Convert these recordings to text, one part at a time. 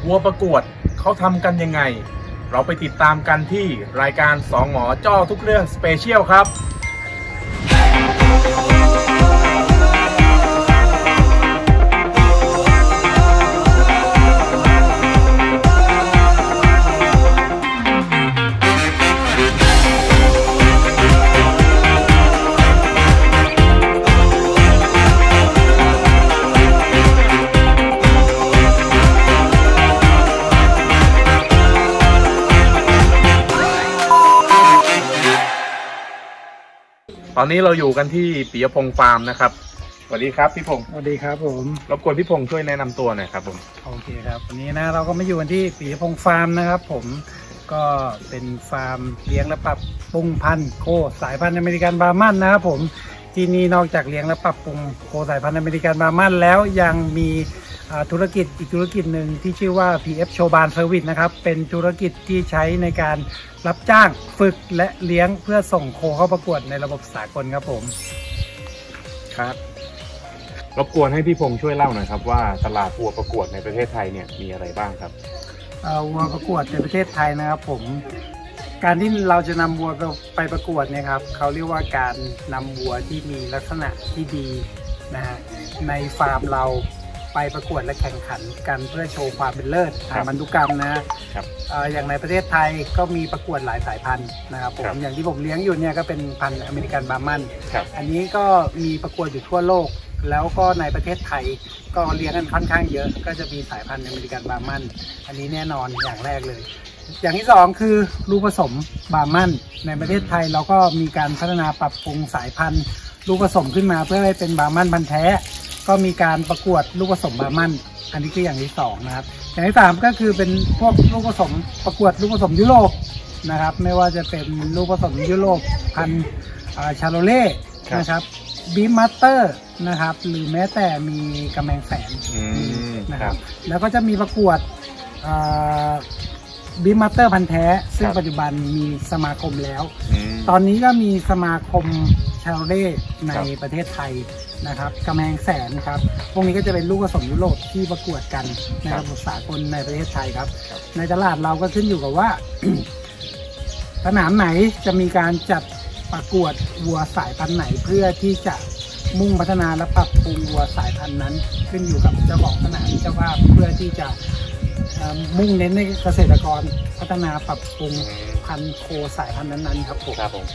วัวประกวดเขาทำกันยังไงเราไปติดตามกันที่รายการ2หมอจ้อทุกเรื่องสเปเชียลครับตอนนี้เราอยู่กันที่ปิยพงษ์ฟาร์มนะครับสวัสดีครับพี่พงษ์สวัสดีครับผมรบกวนพี่พงษ์ช่วยแนะนำตัวหน่อยครับผมโอเคครับวันนี้นะเราก็มาอยู่กันที่ปิยพงษ์ฟาร์มนะครับผมก็เป็นฟาร์มเลี้ยงและปรับปรุงพันธุ์โคสายพันธุ์อเมริกันบาร์มันนะครับผมที่นี่นอกจากเลี้ยงและปรับปรุงโคสายพันธุ์อเมริกันบาร์มันแล้วยังมีธุรกิจอีกธุรกิจหนึ่งที่ชื่อว่า PF Choban Service นะครับเป็นธุรกิจที่ใช้ในการรับจ้างฝึกและเลี้ยงเพื่อส่งโคเข้าประกวดในระบบสากลครับผมครับรบกวนให้พี่พงษ์ช่วยเล่าหน่อยครับว่าตลาดวัวประกวดในประเทศไทยเนี่ยมีอะไรบ้างครับวัวประกวดในประเทศไทยนะครับผมการที่เราจะนำวัวไปประกวดเนี่ยครับเขาเรียกว่าการนำวัวที่มีลักษณะที่ดีนะฮะในฟาร์มเราไปประกวดและแข่งขันกันเพื่อโชว์ความเป็นเลิศทางพันธุกรรมนะครับอย่างในประเทศไทยก็มีประกวดหลายสายพันธุ์นะครับผมอย่างที่ผมเลี้ยงอยู่เนี่ยก็เป็นพันธุ์อเมริกันบาร์มันอันนี้ก็มีประกวดอยู่ทั่วโลกแล้วก็ในประเทศไทยก็เลี้ยงกันค่อนข้างเยอะก็จะมีสายพันธุ์อเมริกันบาร์มันอันนี้แน่นอนอย่างแรกเลยอย่างที่สองคือลูกผสมบาร์มันในประเทศไทยเราก็มีการพัฒนาปรับปรุงสายพันธุ์ลูกผสมขึ้นมาเพื่อให้เป็นบาร์มันพันธุ์แท้ก็มีการประกวดลูกผสมบาร์มันอันนี้คืออย่างที่สองนะครับอย่างที่สามก็คือเป็นพวกลูกผสมประกวดลูกผสมยุโรปนะครับไม่ว่าจะเป็นลูกผสมยุโรปพันธุ์ชาโลเล่นะครับบีมัตเตอร์นะครับหรือแม้แต่มีกำแพงแสนนะครับแล้วก็จะมีประกวดบีมัตเตอร์พันธุ์แท้ซึ่งปัจจุบันมีสมาคมแล้วตอนนี้ก็มีสมาคมชาโลเล่ในประเทศไทยนะครับกำแพงแสนครับพวกนี้ก็จะเป็นลูกผสมยุโรปที่ประกวดกันในระบบสากลในประเทศไทยครับในตลาดเราก็ขึ้นอยู่กับว่า สนามไหนจะมีการจัดประกวดวัวสายพันธุ์ไหนเพื่อที่จะมุ่งพัฒนาและปรับปรุงวัวสายพันธุ์นั้นขึ้นอยู่กับเจ้าของสนามเจ้าภาพเพื่อที่จะมุ่งเน้นในเกษตรกรพัฒนาปรับปรุงพันธุ์โคสายพันธุ์นั้นๆครับผม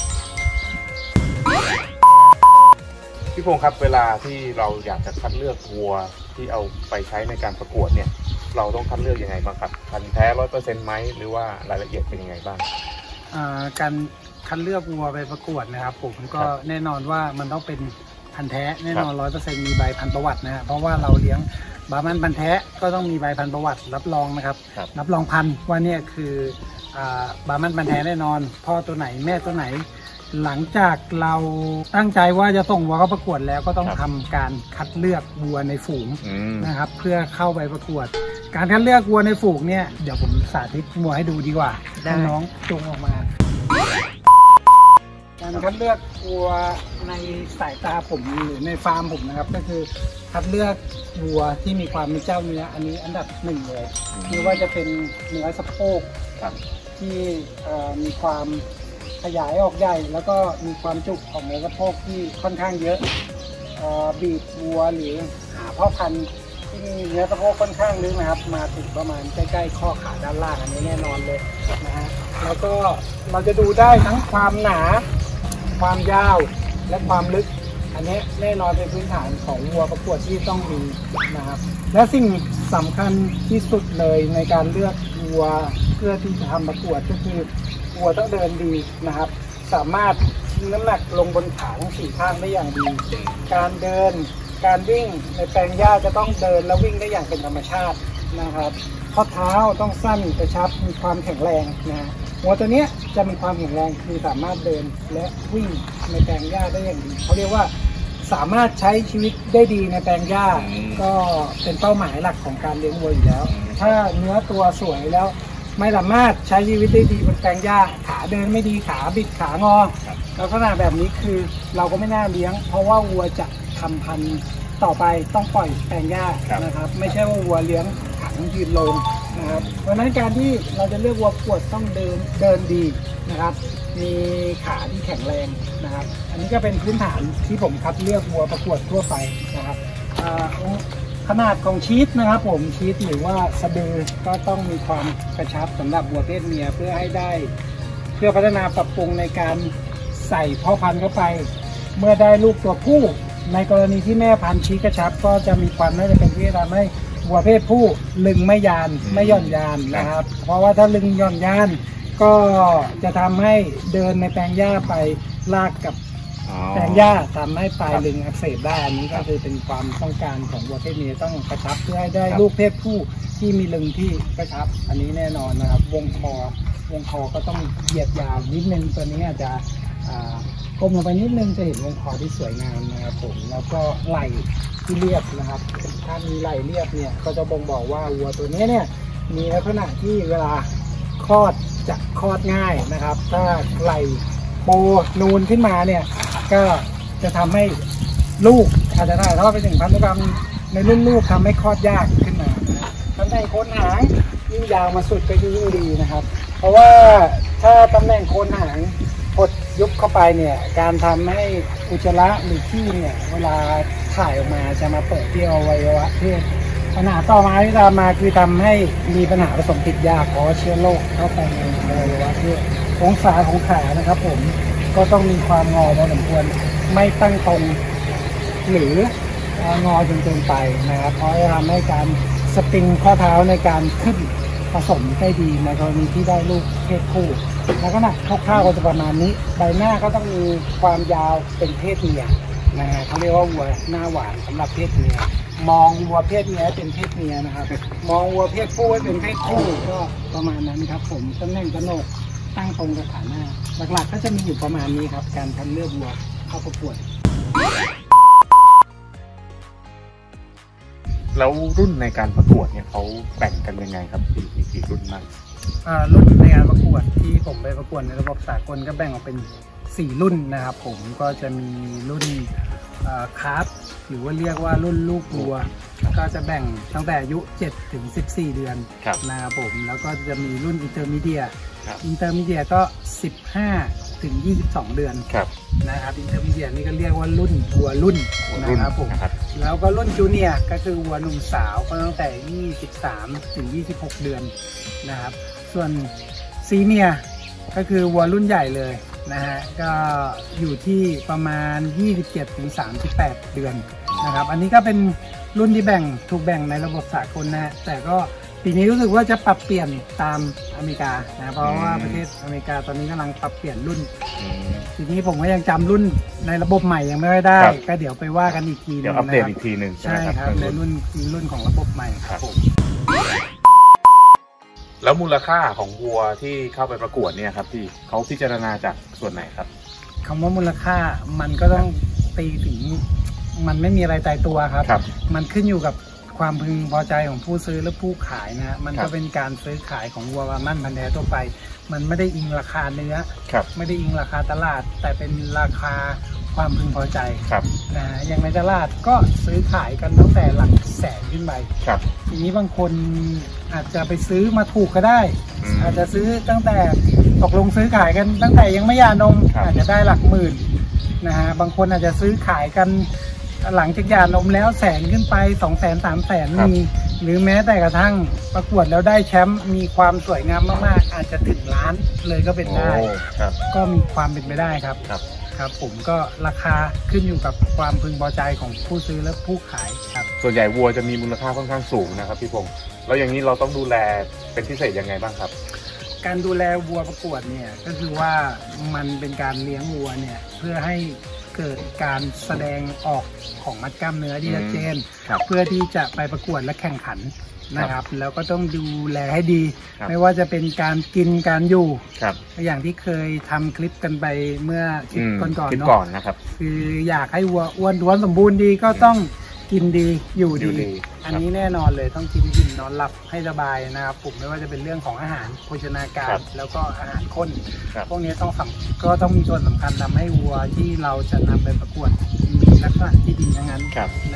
พี่พงษ์ครับเวลาที่เราอยากจะคัดเลือกวัวที่เอาไปใช้ในการประกวดเนี่ยเราต้องคัดเลือกยังไงบ้างครับพันธุ์แท้ 100% ไหมหรือว่ารายละเอียดเป็นยังไงบ้างการคัดเลือกวัวไปประกวดนะครับผมก็แน่นอนว่ามันต้องเป็นพันธุ์แท้แน่นอน 100% มีใบพันธุ์ประวัตินะเพราะว่าเราเลี้ยงบาร์มันพันธุ์แท้ก็ต้องมีใบพันธุ์ประวัติรับรองนะครับรับรองพันธุ์ว่าเนี่ยคือบาร์มันพันธุ์แท้แน่นอนพ่อตัวไหนแม่ตัวไหนหลังจากเราตั้งใจว่าจะส่งวัวเข้าประกวดแล้วก็ต้องทำการคัดเลือกวัวในฝูงนะครับเพื่อเข้าไปประกวดการคัดเลือกวัวในฝูงเนี่ยเดี๋ยวผมสาธิตวัวให้ดูดีกว่าน้องจูงออกมาการคัดเลือกวัวในสายตาผมหรือในฟาร์มผมนะครับก็คือคัดเลือกวัวที่มีความเป็นเจ้าเนื้ออันนี้อันดับหนึ่งเลยไม่ว่าจะเป็นเนื้อสะโพกที่มีความขยายออกใหญ่แล้วก็มีความจุของเนื้อสะโพกที่ค่อนข้างเยอะบีบวัวหรือหาพ่อพันธุ์ที่มีเนื้อสะโพกค่อนข้างลึกนะครับมาถึงประมาณใกล้ๆข้อขาด้านล่างอันนี้แน่นอนเลยนะฮะแล้วก็เราจะดูได้ทั้งความหนาความยาวและความลึกอันนี้แน่นอนเป็นพื้นฐานของวัวประกวดที่ต้องมีนะครับและสิ่งสำคัญที่สุดเลยในการเลือกวัวเพื่อที่จะทำประกวดก็คือวัวต้องเดินดีนะครับสามารถทิ้งน้ำหนักลงบนขาทั้ง4ข้างได้อย่างดีการเดินการวิ่งในแปลงหญ้าจะต้องเดินและวิ่งได้อย่างเป็นธรรมชาตินะครับข้อเท้าต้องสั้นกระชับมีความแข็งแรงนะวัวตัวนี้จะมีความแข็งแรงคือสามารถเดินและวิ่งในแปลงหญ้าได้อย่างดีเขาเรียกว่าสามารถใช้ชีวิตได้ดีในแปลงหญ้าก็เป็นเป้าหมายหลักของการเลี้ยงวัวอยู่แล้วถ้าเนื้อตัวสวยแล้วไม่สามารถใช้ชีวิตได้ดีบนแปลงหญ้าขาเดินไม่ดีขาบิดขางอลักษณะแบบนี้คือเราก็ไม่น่าเลี้ยงเพราะว่าวัวจะทำพันธุ์ต่อไปต้องปล่อยแปลงหญ้านะครับไม่ใช่ว่าวัวเลี้ยงขาทั้งยืนลงนะครับเพราะฉะนั้นการที่เราจะเลือกวัวประกวดต้องเดินดีนะครับมีขาที่แข็งแรงนะครับอันนี้ก็เป็นพื้นฐานที่ผมคัดเลือกวัวประกวดทั่วไปนะครับขนาดของชีสนะครับผมชีสหรือว่าสะดือก็ต้องมีความกระชับสำหรับวัวเพศเมียเพื่อให้ได้เพื่อพัฒนาปรับปรุงในการใส่พ่อพันธุ์เข้าไปเมื่อได้ลูกตัวผู้ในกรณีที่แม่พันธุ์ชีสกระชับก็จะมีความน่าจะเป็นที่ทำให้วัวเพศผู้ลึงไม่ยานไม่หย่อนยานนะครับเพราะว่าถ้าลึงหย่อนยานก็จะทำให้เดินในแปลงหญ้าไปลากกับแปลงหญ้าทำให้ปลายลึงอักเสบได้อันนี้ก็คือเป็นความต้องการของวัวเพศเมียต้องกระชับเพื่อให้ได้ลูกเพศผู้ที่มีลึงที่กระชับอันนี้แน่นอนนะครับวงคอก็ต้องเหยียดยาวนิดนึงตัวนี้อาจจะก้มลงไปนิดนึงจะเห็นวงคอที่สวยงามนะครับผมแล้วก็ไหล่ที่เรียบนะครับถ้ามีไหล่เรียบเนี่ยก็จะบ่งบอกว่าวัวตัวนี้เนี่ยมีลักษณะที่เวลาคลอดจะคลอดง่ายนะครับถ้าไหล่โปนูนขึ้นมาเนี่ยก็จะทำให้ลูกอาจจะถ่ายทอดไปถึงพันธุกรรมในรุ่นลูกทำให้คลอดยากขึ้นมาตำแหน่งโคนหางยิ่งยาวมาสุดก็ยิ่งดีนะครับเพราะว่าถ้าตำแหน่งโคนหางหดยุบเข้าไปเนี่ยการทำให้อุจจาระหรือขี้เนี่ยเวลาถ่ายออกมาจะมาเปิดที่อวัยวะเพศปัญหาต่อมาที่ตามมาคือทำให้มีปัญหาผสมติดยาเพราะเชื้อโรคเข้าไปในอวัยวะเพศองศาของขานะครับผมก็ต้องมีความงอพอสมควรไม่ตั้งตรงหรืองอจนเกินไปนะครับเพราะจะทำให้การสปริงข้อเท้าในการขึ้นผสมได้ดีในกรณีที่ได้ลูกเพศผู้แล้วก็คร่าวๆก็จะประมาณนี้ใบหน้าก็ต้องมีความยาวเป็นเพศเมียนะฮะเขาเรียกว่าวัวหน้าหวานสำหรับเพศเมียมองวัวเพศเมียเป็นเพศเมียนะครับมองวัวเพศผู้เป็นเพศผู้ก็ประมาณนั้นครับผมตำแหน่งกระโหนกตั้งตรงกับขาหน้าหลักๆก็จะมีอยู่ประมาณนี้ครับการคัดเลือกวัวเข้าประกวดแล้วรุ่นในการประกวดเนี่ยเขาแบ่งกันยังไงครับมีกี่รุ่นบ้างรุ่นในการประกวดที่ผมไปประกวดในระบบสากลก็แบ่งออกเป็น4รุ่นนะครับผมก็จะมีรุ่นคาร์ฟหรือว่าเรียกว่ารุ่นลูกวัวก็จะแบ่งตั้งแต่อายุ7 ถึง 14 เดือนนะครับผมแล้วก็จะมีรุ่นอินเตอร์มีเดียก็15 ถึง 22 เดือนนะครับอินเตอร์มีเดียนี่ก็เรียกว่ารุ่นวัวรุ่นนะครับผมแล้วก็รุ่นจูเนียร์ก็คือวัวหนุ่มสาวก็ตั้งแต่23 ถึง 26 เดือนนะครับส่วนซีเนียร์ก็คือวัวรุ่นใหญ่เลยนะฮะก็อยู่ที่ประมาณ27 ถึง 38 เดือนนะครับอันนี้ก็เป็นรุ่นที่ถูกแบ่งในระบบสากลนะฮะแต่ก็ปีนี้รู้สึกว่าจะปรับเปลี่ยนตามอเมริกานะเพราะว่าประเทศอเมริกาตอนนี้กำลังปรับเปลี่ยนรุ่นทีนี้ผมก็ยังจำรุ่นในระบบใหม่ยังไม่ได้ก็เดี๋ยวไปว่ากันอีกทีนึงนะครับเดี๋ยวอัปเดตอีกทีนึงใช่ครับในรุ่นของระบบใหม่ครับผมแล้วมูลค่าของวัวที่เข้าไปประกวดเนี่ยครับที่เขาพิจารณาจากส่วนไหนครับคำว่ามูลค่ามันก็ต้องตีถึงมันไม่มีอะไรตายตัวครับมันขึ้นอยู่กับความพึงพอใจของผู้ซื้อและผู้ขายนะมันก็เป็นการซื้อขายของวัวมั่นพันธุ์แท้ทั่วไปมันไม่ได้อิงราคาเนื้อไม่ได้อิงราคาตลาดแต่เป็นราคาความพึงพอใจนะอย่างในตลาดก็ซื้อขายกันตั้งแต่หลักแสนขึ้นไปทีนี้บางคนอาจจะไปซื้อมาถูกก็ได้อาจจะซื้อตั้งแต่ตกลงซื้อขายกันตั้งแต่ยังไม่หย่านมอาจจะได้หลักหมื่นนะฮะบางคนอาจจะซื้อขายกันหลังจากหย่านมแล้วแสนขึ้นไป200,000 300,000มีหรือแม้แต่กระทั่งประกวดแล้วได้แชมป์มีความสวยงามมากๆอาจจะถึงล้านเลยก็เป็นได้ก็มีความเป็นไปได้ครับครับผมก็ราคาขึ้นอยู่กับความพึงพอใจของผู้ซื้อและผู้ขายครับส่วนใหญ่วัวจะมีมูลค่าค่อนข้างสูงนะครับพี่พงศ์แล้วอย่างนี้เราต้องดูแลเป็นพิเศษยังไงบ้างครับการดูแลวัวประกวดเนี่ยก็คือว่ามันเป็นการเลี้ยงวัวเนี่ยเพื่อให้เกิดการแสดงออกของมัดกล้ามเนื้อที่ชัดเจนเพื่อที่จะไปประกวดและแข่งขันนะครับแล้วก็ต้องดูแลให้ดีไม่ว่าจะเป็นการกินการอยู่อย่างที่เคยทำคลิปกันไปเมื่อคลิปก่อนๆเนาะคืออยากให้วัวอ้วนท้วนสมบูรณ์ดีก็ต้องกินดีอยู่ดีอันนี้แน่นอนเลยต้องกินอิ่มนอนหลับให้สบายนะครับผมไม่ว่าจะเป็นเรื่องของอาหารโภชนาการแล้วก็อาหารข้นพวกนี้ก็ต้องมีส่วนสำคัญทำให้วัวที่เราจะนำไปประกวดมีลักษณะที่ดีทั้งนั้นนะ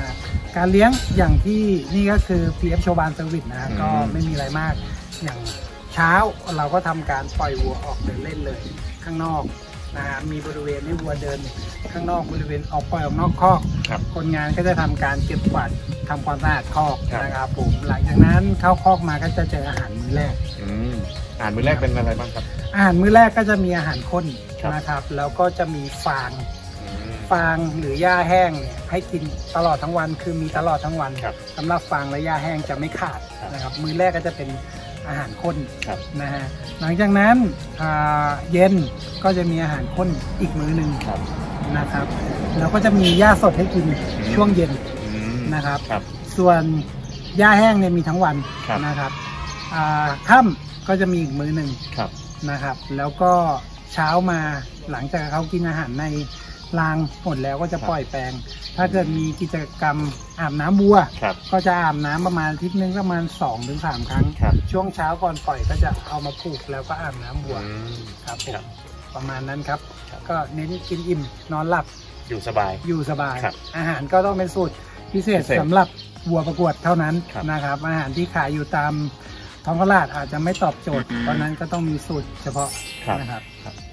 การเลี้ยงอย่างที่นี่ก็คือ PF โชบานเซอร์วิสนะก็ไม่มีอะไรมากอย่างเช้าเราก็ทำการปล่อยวัวออกเดินเล่นเลยข้างนอกนะฮะมีบริเวณให้วัวเดินข้างนอกบริเวณออกปล่อยออกนอกคอกคนงานก็จะทำการเก็บกวาดทำความสะอาดคอกนะครับผมหลังจากนั้นเข้าคอกมาก็จะเจออาหารมื้อแรกอาหารมื้อแรกเป็นอะไรบ้างครับอาหารมื้อแรกก็จะมีอาหารข้นนะครับแล้วก็จะมีฟางหรือหญ้าแห้งเนี่ยให้กินตลอดทั้งวันคือมีตลอดทั้งวันสำหรับฟางและหญ้าแห้งจะไม่ขาดนะครับมื้อแรกก็จะเป็นอาหารข้นนะฮะหลังจากนั้นเย็นก็จะมีอาหารข้นอีกมื้อหนึ่งนะครับแล้วก็จะมีหญ้าสดให้กินช่วงเย็นนะครับส่วนหญ้าแห้งเนี่ยมีทั้งวันนะครับค่ำก็จะมีอีกมื้อหนึ่งนะครับแล้วก็เช้ามาหลังจากเขากินอาหารในรางหมดแล้วก็จะปล่อยแปลงถ้าเกิดมีกิจกรรมอาบน้ำวัวก็จะอาบน้ำประมาณอาทิตย์นึงประมาณ 2-3 ครั้งช่วงเช้าก่อนปล่อยก็จะเอามาผูกแล้วก็อาบน้ำวัวครับประมาณนั้นครับก็เน้นกินอิ่มนอนหลับอยู่สบายอาหารก็ต้องเป็นสูตรพิเศษสำหรับวัวประกวดเท่านั้นนะครับอาหารที่ขายอยู่ตามท้องตลาดอาจจะไม่ตอบโจทย์เพราะนั้นก็ต้องมีสูตรเฉพาะนะครับ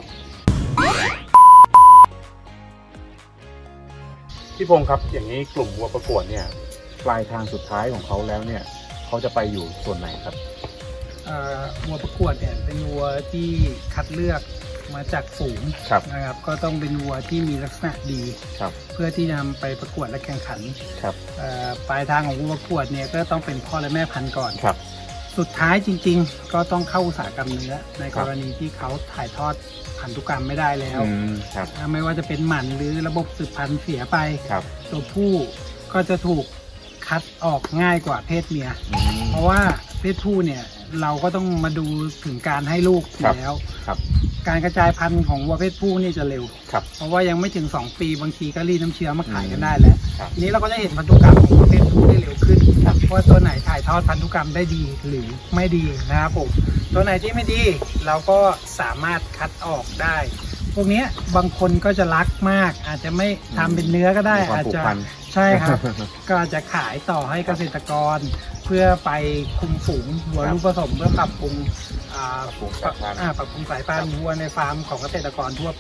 พี่พงศ์ครับอย่างนี้กลุ่มวัวประกวดเนี่ยปลายทางสุดท้ายของเขาแล้วเนี่ยเขาจะไปอยู่ส่วนไหนครับวัวประกวดเนี่ยเป็นวัวที่คัดเลือกมาจากฝูงนะครับก็ต้องเป็นวัวที่มีลักษณะดีเพื่อที่นำไปประกวดและแข่งขันปลายทางของวัวประกวดเนี่ยก็ต้องเป็นพ่อและแม่พันธุ์ก่อนสุดท้ายจริงๆก็ต้องเข้าอุตสาหกรรมเนื้อในกรณีที่เขาถ่ายทอดพันธุกรรมไม่ได้แล้วไม่ว่าจะเป็นหมันหรือระบบสืบพันธุ์เสียไปตัวผู้ก็จะถูกคัดออกง่ายกว่าเพศเมียเพราะว่าเพศผู้เนี่ยเราก็ต้องมาดูถึงการให้ลูกแล้วการกระจายพันธุ์ของวัวเพศผู้นี่จะเร็วเพราะว่ายังไม่ถึง2 ปีบางทีก็รีดน้ำเชื้อมาขายกันได้แล้วทีนี้เราก็จะเห็นพันธุกรรมของวัวเพศผู้ได้เร็วขึ้นว่าตัวไหนถ่ายทอดพันธุกรรมได้ดีหรือไม่ดีนะครับผมตัวไหนที่ไม่ดีเราก็สามารถคัดออกได้พวกนี้บางคนก็จะรักมากอาจจะไม่ทำเป็นเนื้อก็ได้อาจจะใช่ครับก็อาจจะขายต่อให้เกษตรกรเพื่อไปคุมฝูงวัวลูกผสมเพื่อปรับปรุงสายพันธุ์วัวในฟาร์มของเกษตรกรทั่วไป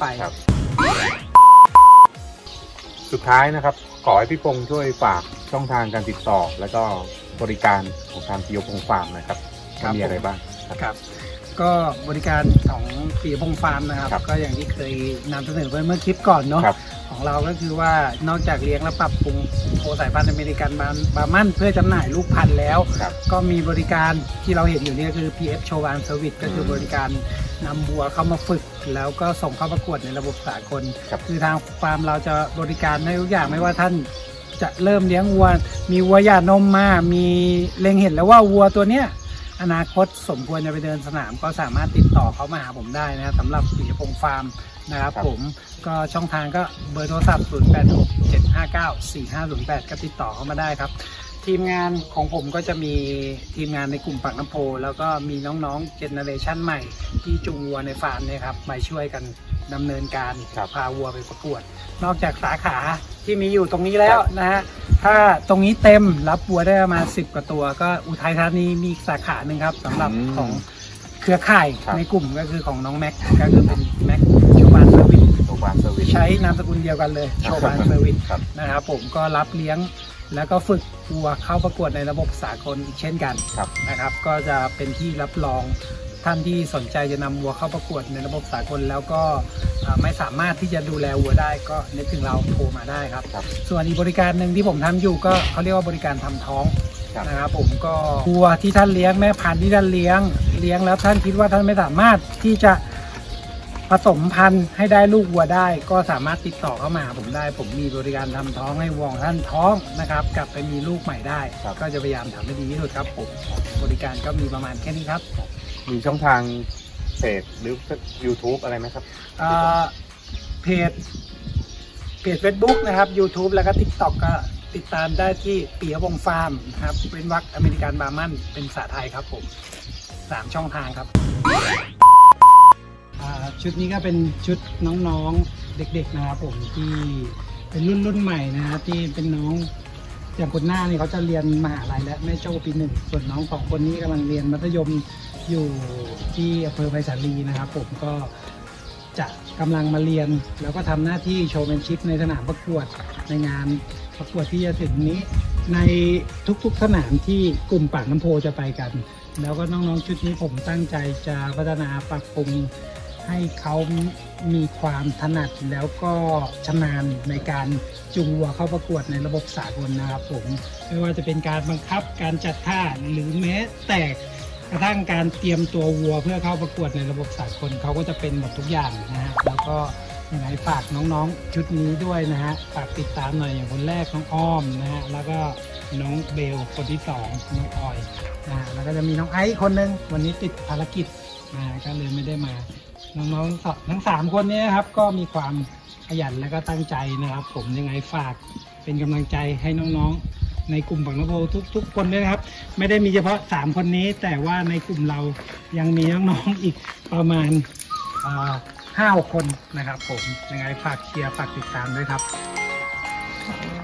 สุดท้ายนะครับขอให้พี่พงศ์ช่วยฝากช่องทางการติดต่อและก็บริการของทางปิยพงษ์ฟาร์มนะครับมีอะไรบ้างครับก็บริการของปิยพงษ์ฟาร์มนะครับก็อย่างที่เคยนำเสนอไปเมื่อคลิปก่อนเนาะของเราก็คือว่านอกจากเลี้ยงและปรับปรุงโคสายพันธุ์อเมริกันบาร์มันเพื่อจำหน่ายลูกพันธุ์แล้วก็มีบริการที่เราเห็นอยู่นี่คือ PF โชบานเซอร์วิสก็คือบริการนำวัวเข้ามาฝึกแล้วก็ส่งเข้าประกวดในระบบสากลคือทางฟาร์มเราจะบริการให้ทุกอย่างไม่ว่าท่านจะเริ่มเลี้ยงวัวมีวัวหย่านมมามีเล็งเห็นแล้วว่าวัวตัวเนี้ยอนาคตสมควรจะไปเดินสนามก็สามารถติดต่อเขามาหาผมได้นะสำหรับปิยพงษ์ฟาร์มนะครับผมก็ช่องทางก็เบอร์โทรศัพท์ 0867594508 ก็ติดต่อเข้ามาได้ครับทีมงานของผมก็จะมีทีมงานในกลุ่มปากน้ำโพแล้วก็มีน้องๆเจเนอเรชันใหม่ที่จูงวัวในฟาร์มเนี่ยครับมาช่วยกันดำเนินการพาวัวไปประกวดนอกจากสาขาที่มีอยู่ตรงนี้แล้วนะฮะถ้าตรงนี้เต็มรับวัวได้ประมาณ10 กว่าตัวก็อุทัยธานีมีสาขาหนึ่งครับสำหรับของเครือข่ายในกลุ่มก็คือของน้องแม็กก็คือเป็นแม็กโชบานเซอร์วิสใช้นามสกุลเดียวกันเลยโชบานเซอร์วิสนะครับผมก็รับเลี้ยงแล้วก็ฝึกวัวเข้าประกวดในระบบสากลอีกเช่นกันนะครับก็จะเป็นที่รับรองท่านที่สนใจจะนำวัวเข้าประกวดในระบบสากลแล้วก็ไม่สามารถที่จะดูแลวัวได้ก็นึกถึงเราโทรมาได้ครับส่วนอีกบริการหนึ่งที่ผมทำอยู่ก็เขาเรียกว่าบริการทำท้องนะครับผมก็วัวที่ท่านเลี้ยงแม่พันธุ์ที่ท่านเลี้ยงแล้วท่านคิดว่าท่านไม่สามารถที่จะผสมพันธุ์ให้ได้ลูกวัวได้ก็สามารถติดต่อเข้ามาผมได้ผมมีบริการทำท้องให้วัวท่านท้องนะครับกลับไปมีลูกใหม่ได้ก็จะพยายามทำให้ดีที่สุดครับผมบริการก็มีประมาณแค่นี้ครับมีช่องทางเพจหรือ YouTube อะไรไหมครับเพจ Facebook นะครับ YouTube แล้วก็ TikTok ก็ติดตามได้ที่ปิยพงษ์ฟาร์มครับเป็นวรรคอเมริกันบาร์มันเป็นภาษาไทยครับผม3 ช่องทางครับชุดนี้ก็เป็นชุดน้องๆเด็กๆนะครับผมที่เป็นรุ่นใหม่นะครับที่เป็นน้องอย่างคนหน้านี่เขาจะเรียนมหาลัยและแม่โจ้ปี 1ส่วนน้อง2คนนี้กำลังเรียนมัธยมอยู่ที่อำเภอไผ่สาลีนะครับผมก็จะกำลังมาเรียนแล้วก็ทำหน้าที่โชว์แมนชิพในสนามประกวดในงานประกวดที่จะถึงนี้ในทุกๆสนามที่กลุ่มปากน้ำโพจะไปกันแล้วก็น้องๆชุดนี้ผมตั้งใจจะพัฒนาปรับปรุงให้เขามีความถนัดแล้วก็ชำนาญในการจูงวัวเข้าประกวดในระบบสากลนะครับผมไม่ว่าจะเป็นการบังคับการจัดท่าหรือแม้แต่กระทั่งการเตรียมตัววัวเพื่อเข้าประกวดในระบบสากลเขาก็จะเป็นหมดทุกอย่างนะฮะแล้วก็ยังไงฝากน้องๆชุดนี้ด้วยนะฮะฝากติดตามหน่อยอย่างคนแรกน้องอ้อมนะฮะแล้วก็น้องเบลคนที่2น้องออยนะฮะแล้วก็จะมีน้องไอซ์คนนึงวันนี้ติดภารกิจนะก็เลยไม่ได้มาน้องๆทั้ง3คนนี้นะครับก็มีความขยันและก็ตั้งใจนะครับผมยังไงฝากเป็นกำลังใจให้น้องๆในกลุ่มปากน้ำโพทุกคนด้วยนะครับไม่ได้มีเฉพาะ3คนนี้แต่ว่าในกลุ่มเรายังมีน้องๆอีกประมาณ5-6 คนนะครับผมยังไงฝากเชียร์ฝากติดตามด้วยครับ